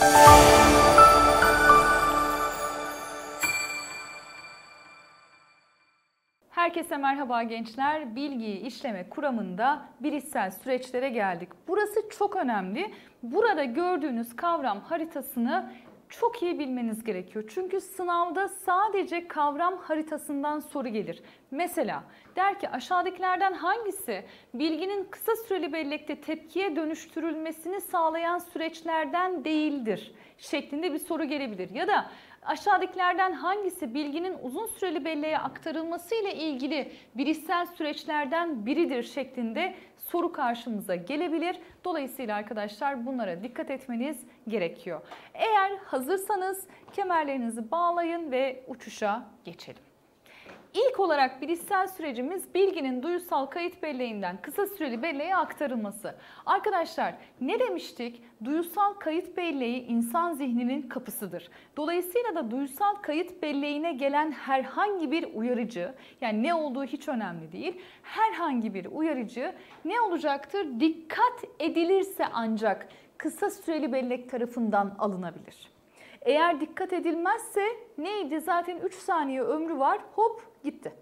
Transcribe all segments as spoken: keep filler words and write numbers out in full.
Herkese merhaba gençler. Bilgiyi işleme kuramında bilişsel süreçlere geldik. Burası çok önemli. Burada gördüğünüz kavram haritasını çok iyi bilmeniz gerekiyor. Çünkü sınavda sadece kavram haritasından soru gelir. Mesela der ki aşağıdakilerden hangisi bilginin kısa süreli bellekte tepkiye dönüştürülmesini sağlayan süreçlerden değildir şeklinde bir soru gelebilir. Ya da aşağıdakilerden hangisi bilginin uzun süreli belleğe aktarılması ile ilgili bilişsel süreçlerden biridir şeklinde soru karşımıza gelebilir. Dolayısıyla arkadaşlar bunlara dikkat etmeniz gerekiyor. Eğer hazırsanız kemerlerinizi bağlayın ve uçuşa geçelim. İlk olarak bilişsel sürecimiz bilginin duyusal kayıt belleğinden kısa süreli belleğe aktarılması. Arkadaşlar ne demiştik? Duyusal kayıt belleği insan zihninin kapısıdır. Dolayısıyla da duyusal kayıt belleğine gelen herhangi bir uyarıcı, yani ne olduğu hiç önemli değil, herhangi bir uyarıcı ne olacaktır? Dikkat edilirse ancak kısa süreli bellek tarafından alınabilir. Eğer dikkat edilmezse neydi? Zaten üç saniye ömrü var, hop gitti.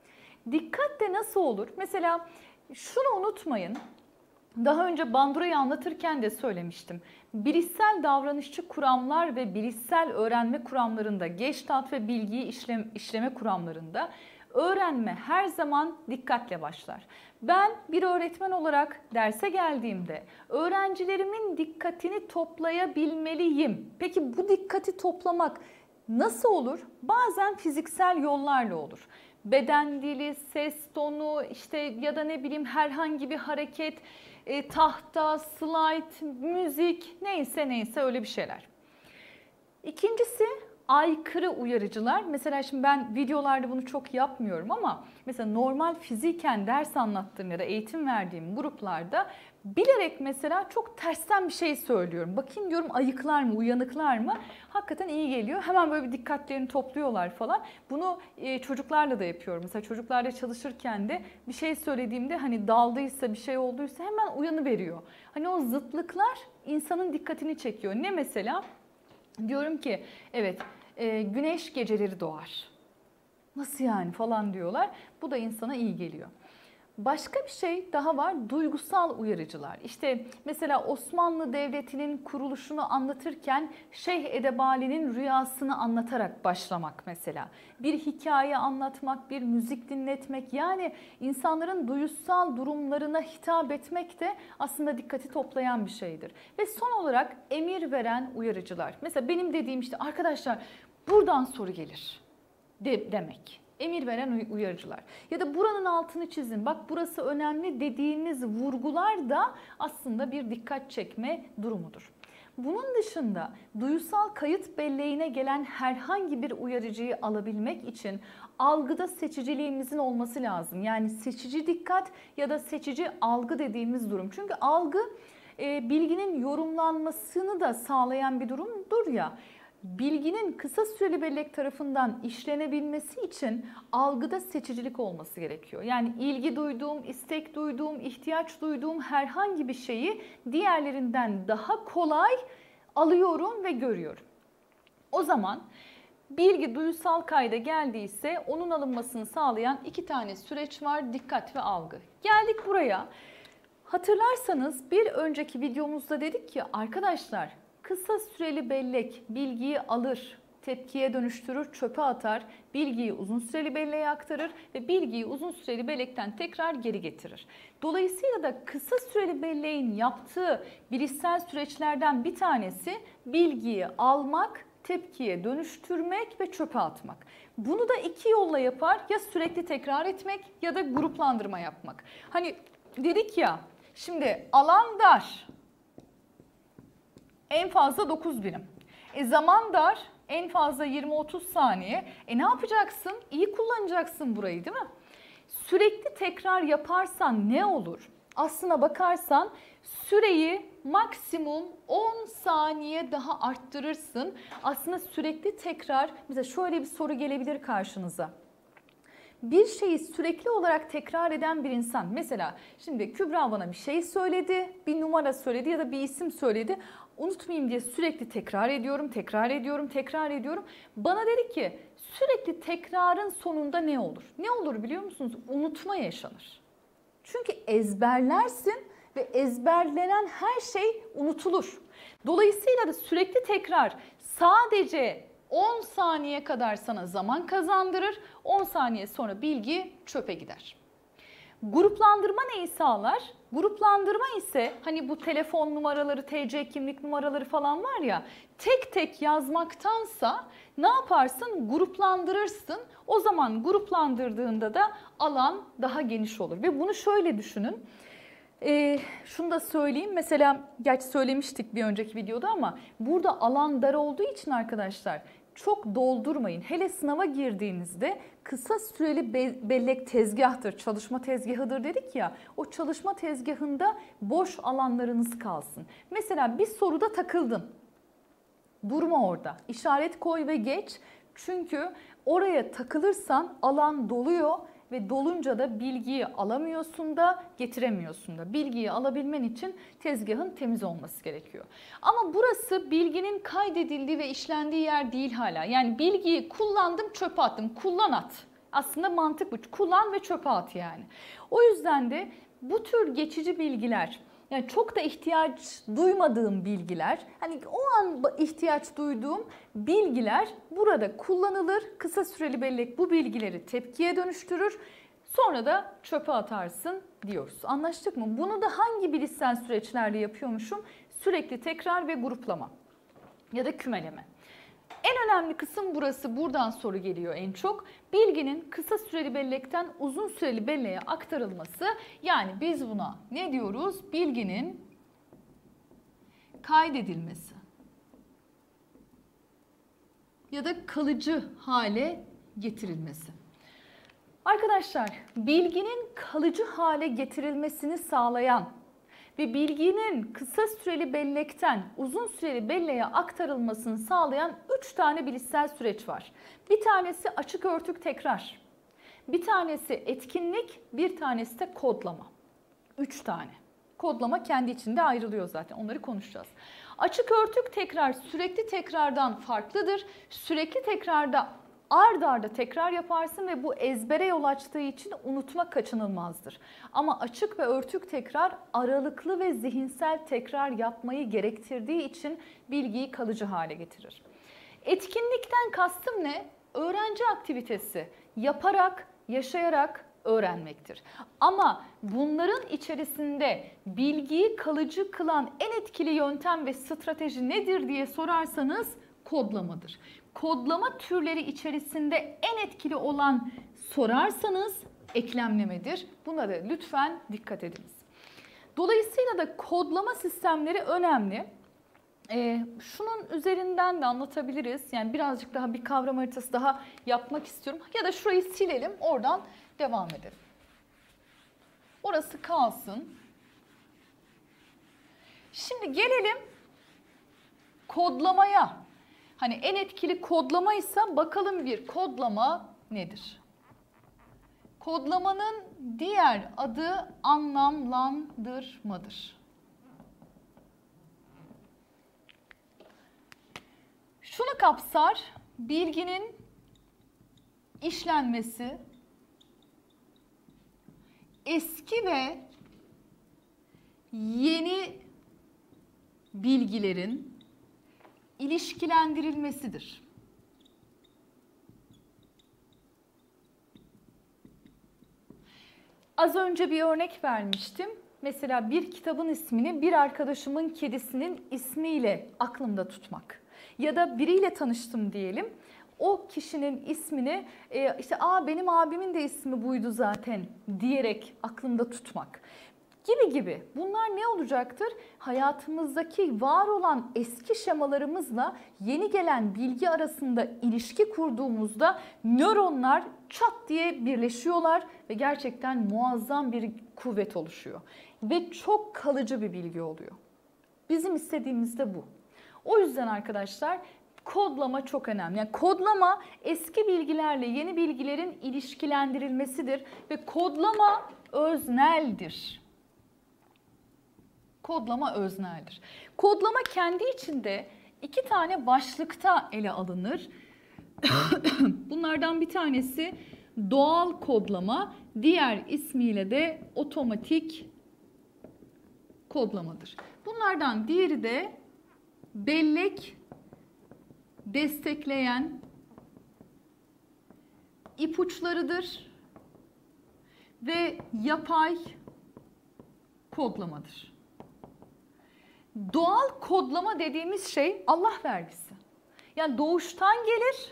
Dikkat de nasıl olur? Mesela şunu unutmayın. Daha önce Bandura'yı anlatırken de söylemiştim. Bilişsel davranışçı kuramlar ve bilişsel öğrenme kuramlarında, Gestalt ve bilgiyi işlem, işleme kuramlarında öğrenme her zaman dikkatle başlar. Ben bir öğretmen olarak derse geldiğimde öğrencilerimin dikkatini toplayabilmeliyim. Peki bu dikkati toplamak nasıl olur? Bazen fiziksel yollarla olur. Beden dili, ses tonu, işte ya da ne bileyim herhangi bir hareket, e, tahta, slide, müzik, neyse neyse öyle bir şeyler. İkincisi aykırı uyarıcılar. Mesela şimdi ben videolarda bunu çok yapmıyorum ama mesela normal fiziken ders anlattığım ya da eğitim verdiğim gruplarda bilerek mesela çok tersten bir şey söylüyorum. Bakayım diyorum ayıklar mı, uyanıklar mı? Hakikaten iyi geliyor. Hemen böyle bir dikkatlerini topluyorlar falan. Bunu e, çocuklarla da yapıyorum. Mesela çocuklarla çalışırken de bir şey söylediğimde hani daldıysa, bir şey olduysa hemen uyanıveriyor. Hani o zıtlıklar insanın dikkatini çekiyor. Ne mesela? Diyorum ki evet e, güneş geceleri doğar. Nasıl yani falan diyorlar. Bu da insana iyi geliyor. Başka bir şey daha var, duygusal uyarıcılar. İşte mesela Osmanlı Devleti'nin kuruluşunu anlatırken Şeyh Edebali'nin rüyasını anlatarak başlamak mesela. Bir hikaye anlatmak, bir müzik dinletmek, yani insanların duygusal durumlarına hitap etmek de aslında dikkati toplayan bir şeydir. Ve son olarak emir veren uyarıcılar. Mesela benim dediğim işte arkadaşlar buradan soru gelir de demek. Emir veren uyarıcılar. Ya da buranın altını çizin, bak burası önemli dediğimiz vurgular da aslında bir dikkat çekme durumudur. Bunun dışında duyusal kayıt belleğine gelen herhangi bir uyarıcıyı alabilmek için algıda seçiciliğimizin olması lazım. Yani seçici dikkat ya da seçici algı dediğimiz durum. Çünkü algı e, bilginin yorumlanmasını da sağlayan bir durumdur ya. Bilginin kısa süreli bellek tarafından işlenebilmesi için algıda seçicilik olması gerekiyor. Yani ilgi duyduğum, istek duyduğum, ihtiyaç duyduğum herhangi bir şeyi diğerlerinden daha kolay alıyorum ve görüyorum. O zaman bilgi duyusal kayda geldiyse onun alınmasını sağlayan iki tane süreç var: dikkat ve algı. Geldik buraya. Hatırlarsanız bir önceki videomuzda dedik ki arkadaşlar, kısa süreli bellek bilgiyi alır, tepkiye dönüştürür, çöpe atar, bilgiyi uzun süreli belleğe aktarır ve bilgiyi uzun süreli bellekten tekrar geri getirir. Dolayısıyla da kısa süreli belleğin yaptığı bilişsel süreçlerden bir tanesi bilgiyi almak, tepkiye dönüştürmek ve çöpe atmak. Bunu da iki yolla yapar: ya sürekli tekrar etmek ya da gruplandırma yapmak. Hani dedik ya, şimdi alan dar, en fazla dokuz birim. E zaman dar, en fazla yirmi otuz saniye. E ne yapacaksın? İyi kullanacaksın burayı, değil mi? Sürekli tekrar yaparsan ne olur? Aslına bakarsan süreyi maksimum on saniye daha arttırırsın. Aslında sürekli tekrar, mesela şöyle bir soru gelebilir karşınıza. Bir şeyi sürekli olarak tekrar eden bir insan, mesela şimdi Kübra bana bir şey söyledi, bir numara söyledi ya da bir isim söyledi. unutmayayım diye sürekli tekrar ediyorum, tekrar ediyorum, tekrar ediyorum. Bana dedi ki sürekli tekrarın sonunda ne olur? Ne olur biliyor musunuz? Unutma yaşanır. Çünkü ezberlersin ve ezberlenen her şey unutulur. Dolayısıyla da sürekli tekrar sadece on saniye kadar sana zaman kazandırır. on saniye sonra bilgi çöpe gider. Gruplandırma neyi sağlar? Gruplandırma ise hani bu telefon numaraları, T C kimlik numaraları falan var ya, tek tek yazmaktansa ne yaparsın? Gruplandırırsın. O zaman gruplandırdığında da alan daha geniş olur. Ve bunu şöyle düşünün. Ee, şunu da söyleyeyim. Mesela gerçi söylemiştik bir önceki videoda ama burada alan dar olduğu için arkadaşlar çok doldurmayın. Hele sınava girdiğinizde kısa süreli bellek tezgahtır, çalışma tezgahıdır dedik ya. O çalışma tezgahında boş alanlarınız kalsın. Mesela bir soruda takıldın. Durma orada. İşaret koy ve geç. Çünkü oraya takılırsan alan doluyor ve dolunca da bilgiyi alamıyorsun da getiremiyorsun da. Bilgiyi alabilmen için tezgahın temiz olması gerekiyor. Ama burası bilginin kaydedildiği ve işlendiği yer değil hala. Yani bilgiyi kullandım, çöpe attım. Kullan at. Aslında mantık bu. Kullan ve çöpe at yani. O yüzden de bu tür geçici bilgiler, yani çok da ihtiyaç duymadığım bilgiler, hani o an ihtiyaç duyduğum bilgiler burada kullanılır. Kısa süreli bellek bu bilgileri tepkiye dönüştürür. Sonra da çöpe atarsın diyoruz. Anlaştık mı? Bunu da hangi bilişsel süreçlerle yapıyormuşum? Sürekli tekrar ve gruplama ya da kümeleme. En önemli kısım burası. Buradan soru geliyor en çok. Bilginin kısa süreli bellekten uzun süreli belleğe aktarılması. Yani biz buna ne diyoruz? Bilginin kaydedilmesi ya da kalıcı hale getirilmesi. Arkadaşlar, bilginin kalıcı hale getirilmesini sağlayan ve bilginin kısa süreli bellekten uzun süreli belleğe aktarılmasını sağlayan üç tane bilişsel süreç var. Bir tanesi açık örtük tekrar, bir tanesi etkinlik, bir tanesi de kodlama. Üç tane. Kodlama kendi içinde ayrılıyor zaten, onları konuşacağız. Açık örtük tekrar sürekli tekrardan farklıdır. Sürekli tekrarda ard arda tekrar yaparsın ve bu ezbere yol açtığı için unutma kaçınılmazdır. Ama açık ve örtük tekrar aralıklı ve zihinsel tekrar yapmayı gerektirdiği için bilgiyi kalıcı hale getirir. Etkinlikten kastım ne? Öğrenci aktivitesi yaparak, yaşayarak öğrenmektir. Ama bunların içerisinde bilgiyi kalıcı kılan en etkili yöntem ve strateji nedir diye sorarsanız kodlamadır. Kodlama türleri içerisinde en etkili olan sorarsanız eklemlemedir. Buna da lütfen dikkat ediniz. Dolayısıyla da kodlama sistemleri önemli. Ee, şunun üzerinden de anlatabiliriz. Yani birazcık daha bir kavram haritası daha yapmak istiyorum. Ya da şurayı silelim, oradan devam edelim. Orası kalsın. Şimdi gelelim kodlamaya. Hani en etkili kodlamaysa bakalım bir kodlama nedir? Kodlamanın diğer adı anlamlandırmadır. Şunu kapsar, bilginin işlenmesi, eski ve yeni bilgilerin ilişkilendirilmesidir. Az önce bir örnek vermiştim. Mesela bir kitabın ismini bir arkadaşımın kedisinin ismiyle aklımda tutmak. Ya da biriyle tanıştım diyelim. O kişinin ismini e, işte aa benim abimin de ismi buydu zaten diyerek aklımda tutmak. Gibi gibi. Bunlar ne olacaktır? Hayatımızdaki var olan eski şemalarımızla yeni gelen bilgi arasında ilişki kurduğumuzda nöronlar çat diye birleşiyorlar ve gerçekten muazzam bir kuvvet oluşuyor. Ve çok kalıcı bir bilgi oluyor. Bizim istediğimiz de bu. O yüzden arkadaşlar kodlama çok önemli. Yani kodlama eski bilgilerle yeni bilgilerin ilişkilendirilmesidir ve kodlama özneldir. Kodlama özneldir. Kodlama kendi içinde iki tane başlıkta ele alınır. Bunlardan bir tanesi doğal kodlama, diğer ismiyle de otomatik kodlamadır. Bunlardan diğeri de bellek destekleyen ipuçlarıdır ve yapay kodlamadır. Doğal kodlama dediğimiz şey Allah vergisi. Yani doğuştan gelir.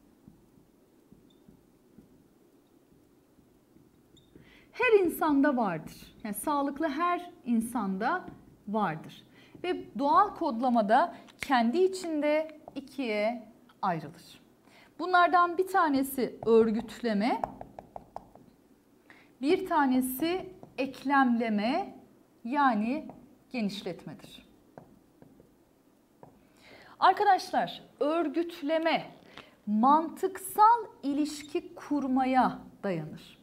Her insanda vardır. Yani sağlıklı her insanda vardır. Ve doğal kodlamada kendi içinde ikiye ayrılır. Bunlardan bir tanesi örgütleme, bir tanesi eklemleme yani genişletmedir. Arkadaşlar, örgütleme mantıksal ilişki kurmaya dayanır.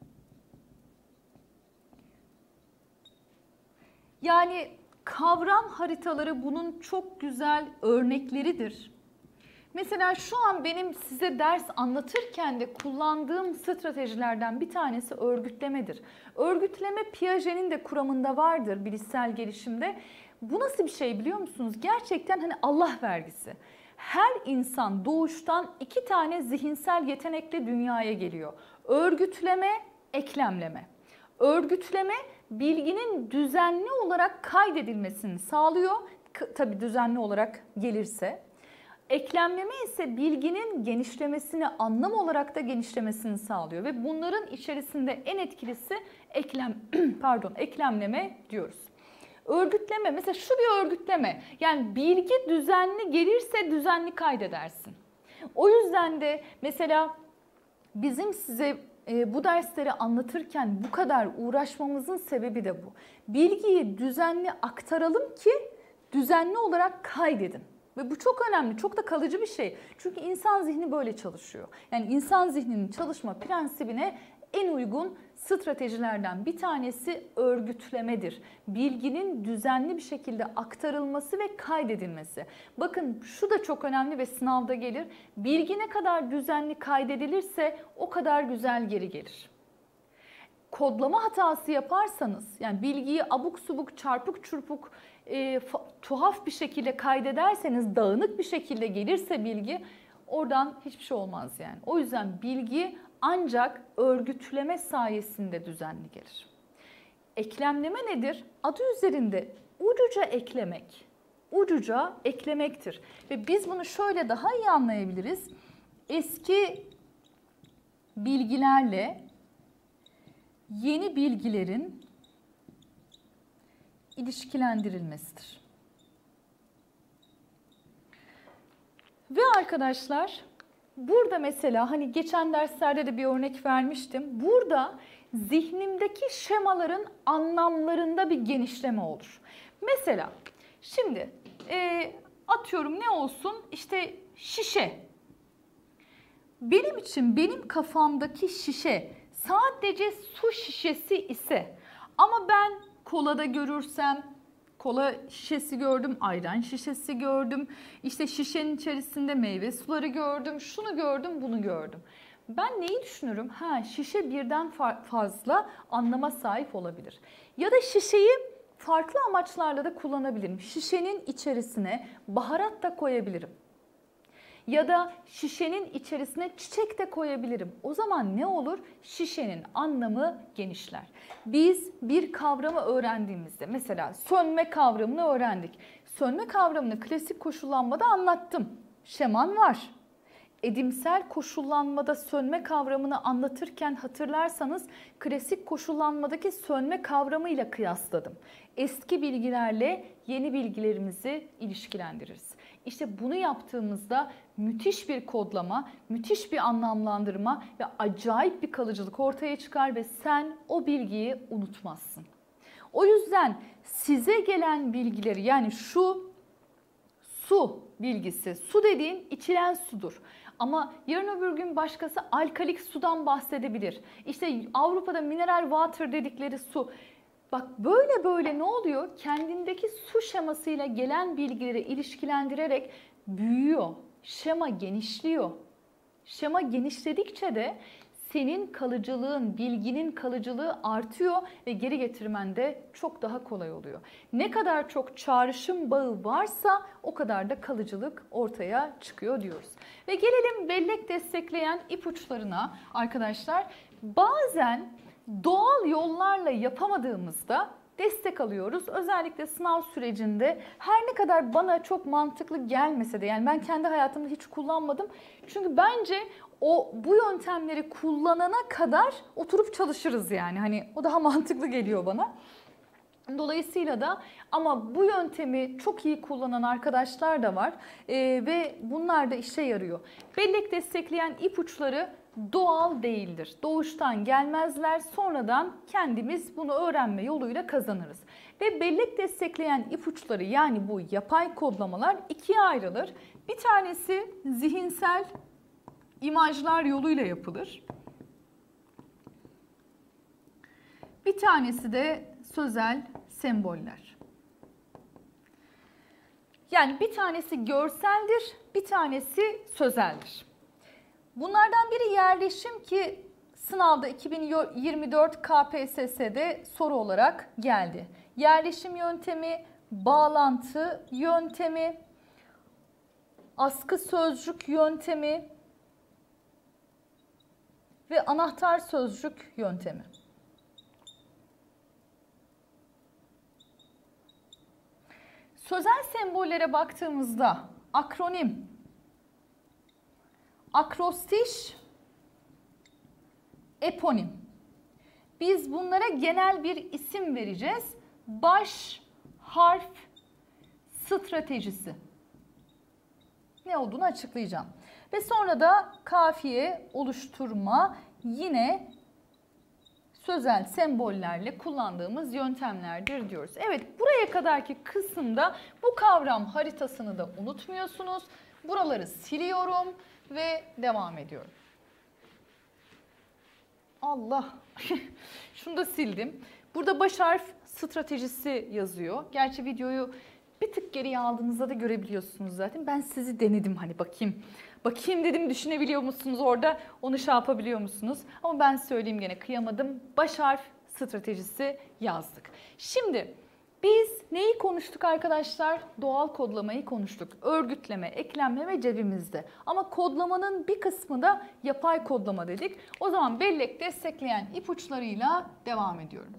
Yani kavram haritaları bunun çok güzel örnekleridir. Mesela şu an benim size ders anlatırken de kullandığım stratejilerden bir tanesi örgütlemedir. Örgütleme Piaget'in de kuramında vardır bilişsel gelişimde. Bu nasıl bir şey biliyor musunuz? Gerçekten hani Allah vergisi. Her insan doğuştan iki tane zihinsel yetenekle dünyaya geliyor. Örgütleme, eklemleme. Örgütleme bilginin düzenli olarak kaydedilmesini sağlıyor. Tabii düzenli olarak gelirse. Eklemleme ise bilginin genişlemesini, anlam olarak da genişlemesini sağlıyor ve bunların içerisinde en etkilisi eklem pardon, eklemleme diyoruz. Örgütleme, mesela şu bir örgütleme. Yani bilgi düzenli gelirse düzenli kaydedersin. O yüzden de mesela bizim size e, bu dersleri anlatırken bu kadar uğraşmamızın sebebi de bu. Bilgiyi düzenli aktaralım ki düzenli olarak kaydedin. Ve bu çok önemli, çok da kalıcı bir şey. Çünkü insan zihni böyle çalışıyor. Yani insan zihninin çalışma prensibine en uygun stratejilerden bir tanesi örgütlemedir. Bilginin düzenli bir şekilde aktarılması ve kaydedilmesi. Bakın şu da çok önemli ve sınavda gelir. Bilgi ne kadar düzenli kaydedilirse o kadar güzel geri gelir. Kodlama hatası yaparsanız, yani bilgiyi abuk subuk, çarpık çurpuk, e, tuhaf bir şekilde kaydederseniz, dağınık bir şekilde gelirse bilgi, oradan hiçbir şey olmaz yani. O yüzden bilgi ancak örgütleme sayesinde düzenli gelir. Eklemleme nedir? Adı üzerinde ucuca eklemek. Ucuca eklemektir. Ve biz bunu şöyle daha iyi anlayabiliriz. Eski bilgilerle yeni bilgilerin ilişkilendirilmesidir. Ve arkadaşlar burada mesela hani geçen derslerde de bir örnek vermiştim. Burada zihnimdeki şemaların anlamlarında bir genişleme olur. Mesela şimdi e, atıyorum ne olsun işte şişe. Benim için benim kafamdaki şişe sadece su şişesi ise ama ben kolada görürsem kola şişesi gördüm, ayran şişesi gördüm, işte şişenin içerisinde meyve suları gördüm, şunu gördüm, bunu gördüm. Ben neyi düşünürüm? Ha, şişe birden fazla anlama sahip olabilir. Ya da şişeyi farklı amaçlarla da kullanabilirim. Şişenin içerisine baharat da koyabilirim. Ya da şişenin içerisine çiçek de koyabilirim. O zaman ne olur? Şişenin anlamı genişler. Biz bir kavramı öğrendiğimizde, mesela sönme kavramını öğrendik. Sönme kavramını klasik koşullanmada anlattım. Şeman var. Edimsel koşullanmada sönme kavramını anlatırken hatırlarsanız klasik koşullanmadaki sönme kavramıyla kıyasladım. Eski bilgilerle yeni bilgilerimizi ilişkilendiririz. İşte bunu yaptığımızda müthiş bir kodlama, müthiş bir anlamlandırma ve acayip bir kalıcılık ortaya çıkar ve sen o bilgiyi unutmazsın. O yüzden size gelen bilgileri, yani şu su bilgisi, su dediğin içilen sudur. Ama yarın öbür gün başkası alkalik sudan bahsedebilir. İşte Avrupa'da mineral water dedikleri su. Bak böyle böyle ne oluyor? Kendindeki su şemasıyla gelen bilgileri ilişkilendirerek büyüyor. Şema genişliyor. Şema genişledikçe de senin kalıcılığın, bilginin kalıcılığı artıyor ve geri getirmen de çok daha kolay oluyor. Ne kadar çok çağrışım bağı varsa o kadar da kalıcılık ortaya çıkıyor diyoruz. Ve gelelim bellek destekleyen ipuçlarına arkadaşlar. Bazen doğal yollarla yapamadığımızda destek alıyoruz. Özellikle sınav sürecinde her ne kadar bana çok mantıklı gelmese de, yani ben kendi hayatımda hiç kullanmadım. Çünkü bence o bu yöntemleri kullanana kadar oturup çalışırız yani. Hani o daha mantıklı geliyor bana. Dolayısıyla da ama bu yöntemi çok iyi kullanan arkadaşlar da var ee, ve bunlar da işe yarıyor. Bellek destekleyen ipuçları doğal değildir. Doğuştan gelmezler. Sonradan kendimiz bunu öğrenme yoluyla kazanırız. Ve bellek destekleyen ipuçları, yani bu yapay kodlamalar ikiye ayrılır. Bir tanesi zihinsel imajlar yoluyla yapılır. Bir tanesi de sözel semboller. Yani bir tanesi görseldir, bir tanesi sözeldir. Bunlardan biri yerleşim ki sınavda iki bin yirmi dört K P S S'de soru olarak geldi. Yerleşim yöntemi, bağlantı yöntemi, askı sözcük yöntemi ve anahtar sözcük yöntemi. Sözel sembollere baktığımızda akronim, akrostiş, eponim. Biz bunlara genel bir isim vereceğiz. Baş harf stratejisi. Ne olduğunu açıklayacağım. Ve sonra da kafiye oluşturma, yine sözel sembollerle kullandığımız yöntemlerdir diyoruz. Evet, buraya kadarki kısımda bu kavram haritasını da unutmuyorsunuz. Buraları siliyorum ve devam ediyorum. Allah! Şunu da sildim. Burada baş harf stratejisi yazıyor. Gerçi videoyu bir tık geriye aldığınızda da görebiliyorsunuz zaten. Ben sizi denedim, hani bakayım. Bakayım dedim, düşünebiliyor musunuz orada? Onu şey yapabiliyor musunuz? Ama ben söyleyeyim, gene kıyamadım. Baş harf stratejisi yazdık. Şimdi biz neyi konuştuk arkadaşlar? Doğal kodlamayı konuştuk. Örgütleme, eklemleme cebimizde. Ama kodlamanın bir kısmı da yapay kodlama dedik. O zaman bellek destekleyen ipuçlarıyla devam ediyorum.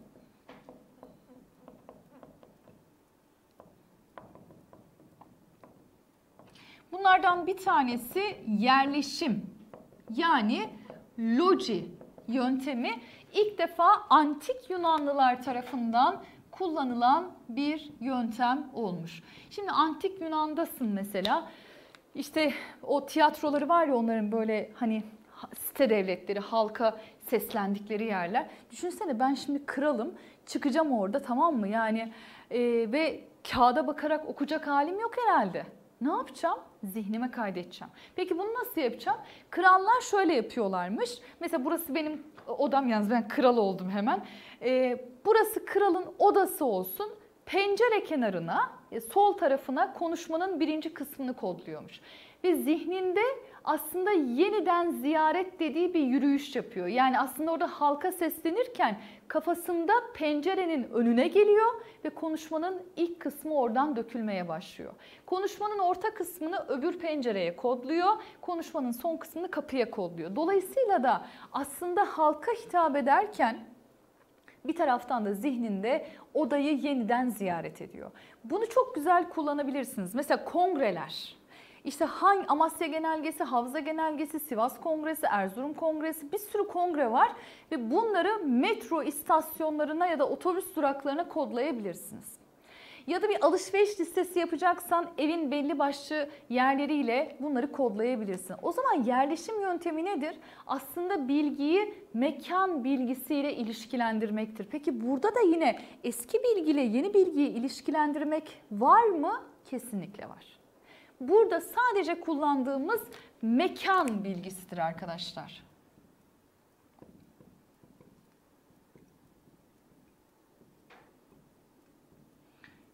Bunlardan bir tanesi yerleşim, yani loji yöntemi. İlk defa antik Yunanlılar tarafından kullanılan bir yöntem olmuş. Şimdi antik Yunan'dasın mesela, işte o tiyatroları var ya, onların böyle hani site devletleri, halka seslendikleri yerler. Düşünsene, ben şimdi kralım, çıkacağım orada, tamam mı? Yani e, ve kağıda bakarak okuyacak halim yok herhalde. Ne yapacağım? Zihnime kaydedeceğim. Peki bunu nasıl yapacağım? Krallar şöyle yapıyorlarmış. Mesela burası benim odam, yalnız ben kral oldum hemen. Ee, burası kralın odası olsun. Pencere kenarına, sol tarafına konuşmanın birinci kısmını kodluyormuş. Ve zihninde aslında yeniden ziyaret dediği bir yürüyüş yapıyor. Yani aslında orada halka seslenirken kafasında pencerenin önüne geliyor ve konuşmanın ilk kısmı oradan dökülmeye başlıyor. Konuşmanın orta kısmını öbür pencereye kodluyor, konuşmanın son kısmını kapıya kodluyor. Dolayısıyla da aslında halka hitap ederken bir taraftan da zihninde odayı yeniden ziyaret ediyor. Bunu çok güzel kullanabilirsiniz. Mesela kongreler. İşte hangi Amasya Genelgesi, Havza Genelgesi, Sivas Kongresi, Erzurum Kongresi, bir sürü kongre var ve bunları metro istasyonlarına ya da otobüs duraklarına kodlayabilirsiniz. Ya da bir alışveriş listesi yapacaksan evin belli başlı yerleriyle bunları kodlayabilirsin. O zaman yerleşim yöntemi nedir? Aslında bilgiyi mekan bilgisiyle ilişkilendirmektir. Peki burada da yine eski bilgiyle yeni bilgiyi ilişkilendirmek var mı? Kesinlikle var. Burada sadece kullandığımız mekan bilgisidir arkadaşlar.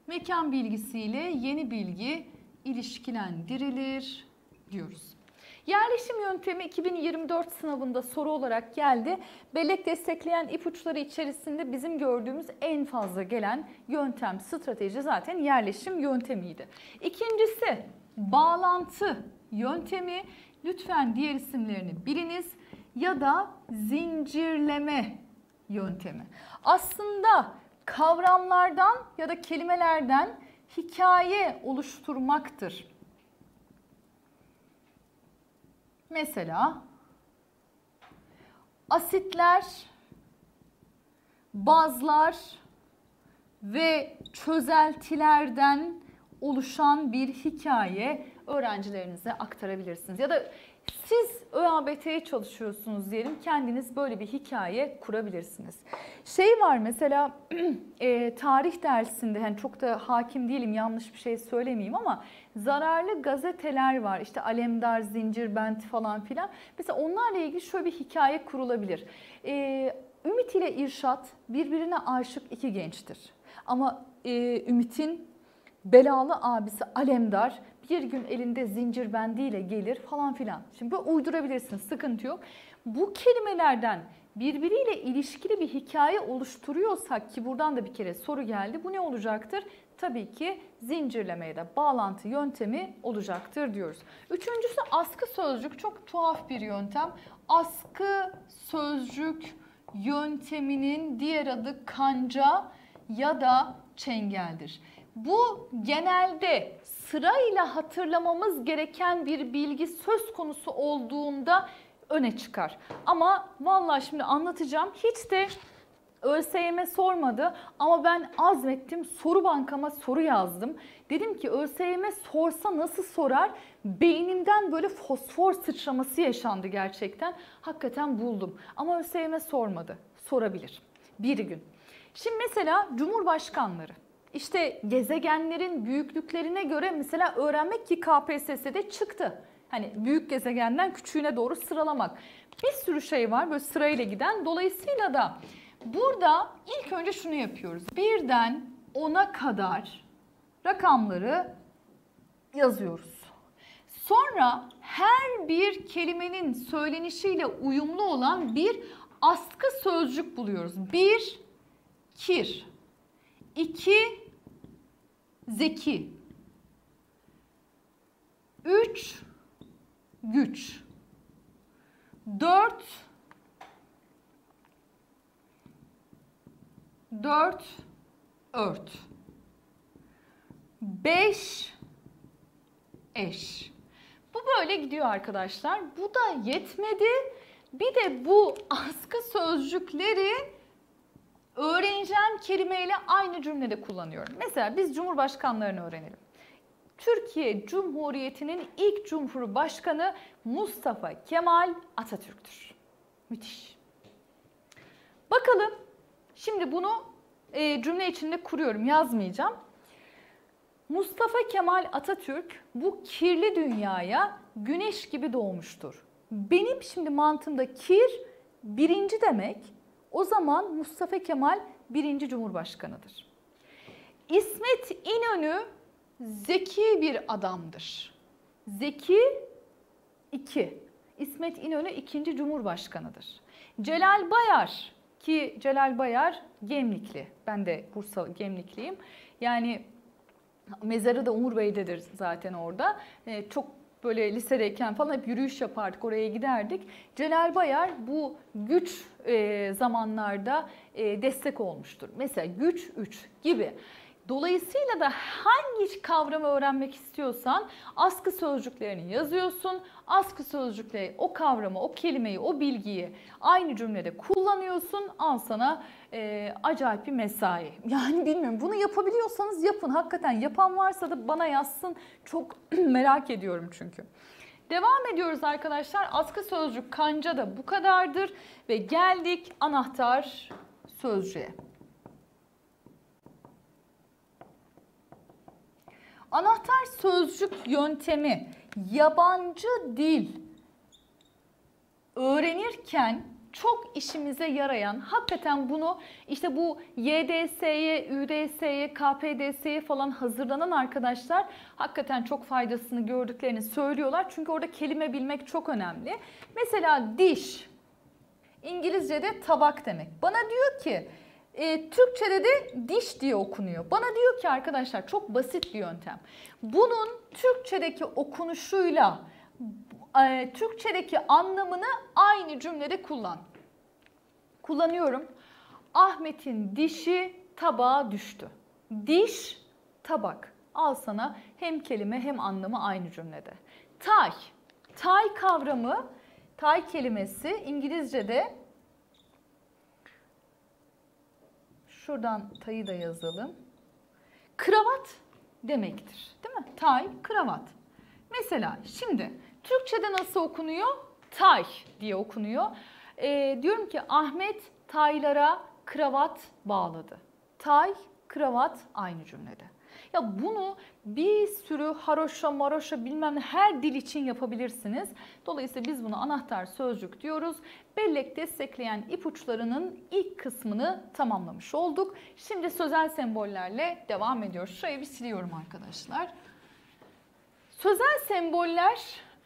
mekan bilgisiyle yeni bilgi ilişkilendirilir diyoruz. Yerleşim yöntemi iki bin yirmi dört sınavında soru olarak geldi. Bellek destekleyen ipuçları içerisinde bizim gördüğümüz en fazla gelen yöntem, strateji zaten yerleşim yöntemiydi. İkincisi bağlantı yöntemi. Lütfen diğer isimlerini biliniz. Ya da zincirleme yöntemi. Aslında kavramlardan ya da kelimelerden hikaye oluşturmaktır. Mesela asitler, bazlar ve çözeltilerden oluşan bir hikaye öğrencilerinize aktarabilirsiniz. Ya da siz ÖABT'ye çalışıyorsunuz diyelim, kendiniz böyle bir hikaye kurabilirsiniz. Şey var mesela e, tarih dersinde, yani çok da hakim değilim, yanlış bir şey söylemeyeyim ama zararlı gazeteler var. İşte Alemdar, Zincirbent falan filan. Mesela onlarla ilgili şöyle bir hikaye kurulabilir. E, Ümit ile İrşad birbirine aşık iki gençtir. Ama e, Ümit'in belalı abisi Alemdar bir gün elinde zincirbendiyle gelir falan filan. Şimdi böyle uydurabilirsiniz, sıkıntı yok. Bu kelimelerden birbiriyle ilişkili bir hikaye oluşturuyorsak, ki buradan da bir kere soru geldi, bu ne olacaktır? Tabii ki zincirlemeye de bağlantı yöntemi olacaktır diyoruz. Üçüncüsü askı sözcük. Çok tuhaf bir yöntem. Askı sözcük yönteminin diğer adı kanca ya da çengeldir. Bu genelde sırayla hatırlamamız gereken bir bilgi söz konusu olduğunda öne çıkar. Ama vallahi şimdi anlatacağım. Hiç de ÖSYM sormadı ama ben azmettim. Soru bankama soru yazdım. Dedim ki ÖSYM sorsa nasıl sorar? Beynimden böyle fosfor sıçraması yaşandı gerçekten. Hakikaten buldum. Ama ÖSYM sormadı. Sorabilir. Bir gün. Şimdi mesela Cumhurbaşkanları. İşte gezegenlerin büyüklüklerine göre mesela öğrenmek ki K P S S'de çıktı. Hani büyük gezegenden küçüğüne doğru sıralamak. Bir sürü şey var böyle sırayla giden. Dolayısıyla da burada ilk önce şunu yapıyoruz. Birden ona kadar rakamları yazıyoruz. Sonra her bir kelimenin söylenişiyle uyumlu olan bir askı sözcük buluyoruz. Bir, kir. İki, zeki. Üç, güç. Dört, dört, ört. Beş, eş. Bu böyle gidiyor arkadaşlar. Bu da yetmedi. Bir de bu askı sözcükleri öğreneceğim kelimeyle aynı cümlede kullanıyorum. Mesela biz Cumhurbaşkanlarını öğrenelim. Türkiye Cumhuriyeti'nin ilk Cumhurbaşkanı Mustafa Kemal Atatürk'tür. Müthiş. Bakalım şimdi bunu e, cümle içinde kuruyorum, yazmayacağım. Mustafa Kemal Atatürk bu kirli dünyaya güneş gibi doğmuştur. Benim şimdi mantığımda kir birinci demek. O zaman Mustafa Kemal birinci Cumhurbaşkanıdır. İsmet İnönü zeki bir adamdır. Zeki iki. İsmet İnönü ikinci Cumhurbaşkanıdır. Celal Bayar, ki Celal Bayar Gemlikli. Ben de Bursa Gemlikliyim. Yani mezarı da Umur Bey'dedir zaten orada. Ee, çok böyle lisedeyken falan hep yürüyüş yapardık, oraya giderdik. Celal Bayar bu güç e, zamanlarda e, destek olmuştur. Mesela güç üç gibi. Dolayısıyla da hangi kavramı öğrenmek istiyorsan askı sözcüklerini yazıyorsun. Askı sözcükle o kavramı, o kelimeyi, o bilgiyi aynı cümlede kullanıyorsun. Al sana e, acayip bir mesai. Yani bilmiyorum, bunu yapabiliyorsanız yapın. Hakikaten yapan varsa da bana yazsın. Çok merak ediyorum çünkü. Devam ediyoruz arkadaşlar. Askı sözcük kanca da bu kadardır. Ve geldik anahtar sözcüğe. Anahtar sözcük yöntemi yabancı dil öğrenirken çok işimize yarayan, hakikaten bunu işte bu Y D S'ye, Ü D S'ye, K P D S'ye falan hazırlanan arkadaşlar hakikaten çok faydasını gördüklerini söylüyorlar. Çünkü orada kelime bilmek çok önemli. Mesela diş, İngilizce'de tabak demek. Bana diyor ki e, Türkçe'de de diş diye okunuyor. Bana diyor ki arkadaşlar çok basit bir yöntem. Bunun Türkçe'deki okunuşuyla e, Türkçe'deki anlamını aynı cümlede kullan. Kullanıyorum. Ahmet'in dişi tabağa düştü. Diş, tabak. Al sana hem kelime hem anlamı aynı cümlede. Tay. Tay kavramı, tay kelimesi İngilizce'de, şuradan tayı da yazalım, kravat demektir. Değil mi? Tay, kravat. Mesela şimdi Türkçe'de nasıl okunuyor? Tay diye okunuyor. E, diyorum ki Ahmet taylara kravat bağladı. Tay, kravat aynı cümlede. Ya bunu bir sürü haroşa maroşa bilmem ne her dil için yapabilirsiniz. Dolayısıyla biz bunu anahtar sözcük diyoruz. Bellek destekleyen ipuçlarının ilk kısmını tamamlamış olduk. Şimdi sözel sembollerle devam ediyoruz. Şurayı bir siliyorum arkadaşlar. Sözel semboller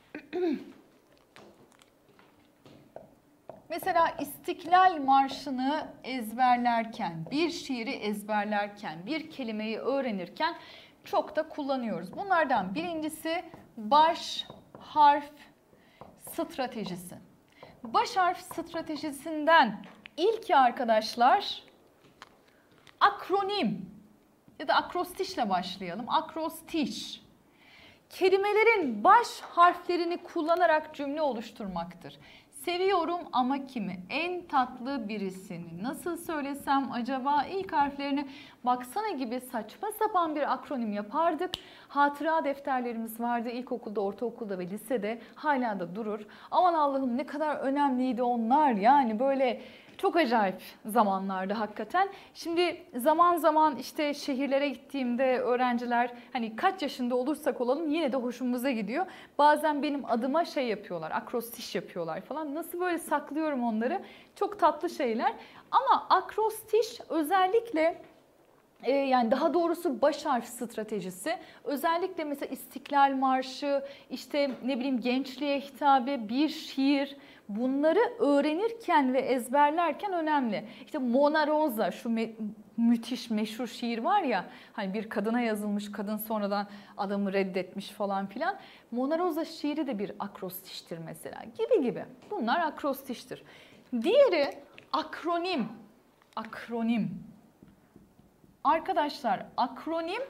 mesela İstiklal Marşı'nı ezberlerken, bir şiiri ezberlerken, bir kelimeyi öğrenirken çok da kullanıyoruz. Bunlardan birincisi baş harf stratejisi. Baş harf stratejisinden ilki arkadaşlar akronim ya da akrostişle başlayalım. Akrostiş. Kelimelerin baş harflerini kullanarak cümle oluşturmaktır. Seviyorum ama kimi? En tatlı birisini. Nasıl söylesem acaba ilk harflerini baksana gibi saçma sapan bir akronim yapardık. Hatıra defterlerimiz vardı ilkokulda, ortaokulda ve lisede. Hala da durur. Aman Allah'ım ne kadar önemliydi onlar. Yani böyle çok acayip zamanlardı hakikaten. Şimdi zaman zaman işte şehirlere gittiğimde öğrenciler hani kaç yaşında olursak olalım yine de hoşumuza gidiyor. Bazen benim adıma şey yapıyorlar, akrostiş yapıyorlar falan. Nasıl böyle saklıyorum onları. Çok tatlı şeyler. Ama akrostiş özellikle Ee, yani daha doğrusu baş harf stratejisi özellikle mesela İstiklal Marşı, işte ne bileyim gençliğe hitabe, bir şiir, bunları öğrenirken ve ezberlerken önemli. İşte Mona Rosa, şu me müthiş meşhur şiir var ya, hani bir kadına yazılmış, kadın sonradan adamı reddetmiş falan filan. Mona Rosa şiiri de bir akrostiştir mesela, gibi gibi. Bunlar akrostiştir. Diğeri akronim. Akronim. Arkadaşlar akronim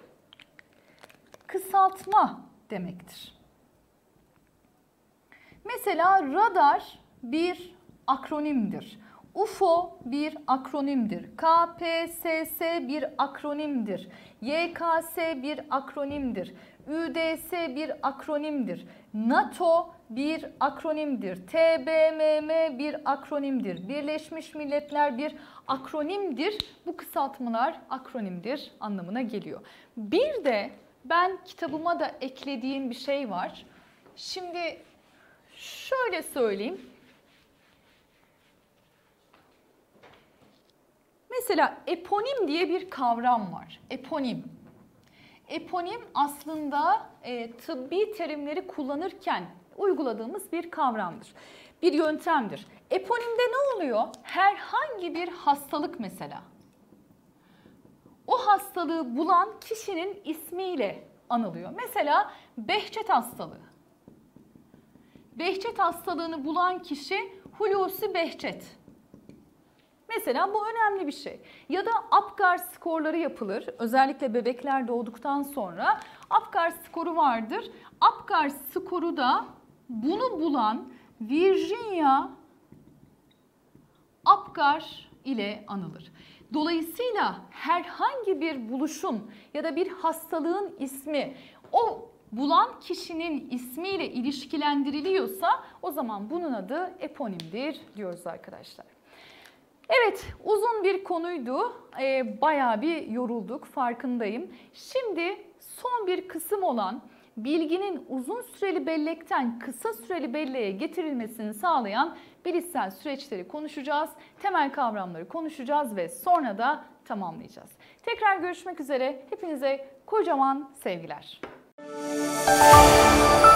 kısaltma demektir. Mesela radar bir akronimdir. U F O bir akronimdir. K P S S bir akronimdir. Y K S bir akronimdir. Ü D S bir akronimdir. NATO bir akronimdir. T B M M bir akronimdir. Birleşmiş Milletler bir akronimdir. Bu kısaltmalar akronimdir anlamına geliyor. Bir de ben kitabıma da eklediğim bir şey var. Şimdi şöyle söyleyeyim. Mesela eponim diye bir kavram var. Eponim. Eponim aslında e, tıbbi terimleri kullanırken uyguladığımız bir kavramdır. Bir yöntemdir. Eponimde ne oluyor? Herhangi bir hastalık mesela. O hastalığı bulan kişinin ismiyle anılıyor. Mesela Behçet hastalığı. Behçet hastalığını bulan kişi Hulusi Behçet. Mesela bu önemli bir şey. Ya da Apgar skorları yapılır. Özellikle bebekler doğduktan sonra Apgar skoru vardır. Apgar skoru da bunu bulan Virginia Apgar ile anılır. Dolayısıyla herhangi bir buluşun ya da bir hastalığın ismi o bulan kişinin ismiyle ilişkilendiriliyorsa o zaman bunun adı eponimdir diyoruz arkadaşlar. Evet, uzun bir konuydu. Ee, bayağı bir yorulduk, farkındayım. Şimdi son bir kısım olan bilginin uzun süreli bellekten kısa süreli belleğe getirilmesini sağlayan bilişsel süreçleri konuşacağız. Temel kavramları konuşacağız ve sonra da tamamlayacağız. Tekrar görüşmek üzere. Hepinize kocaman sevgiler.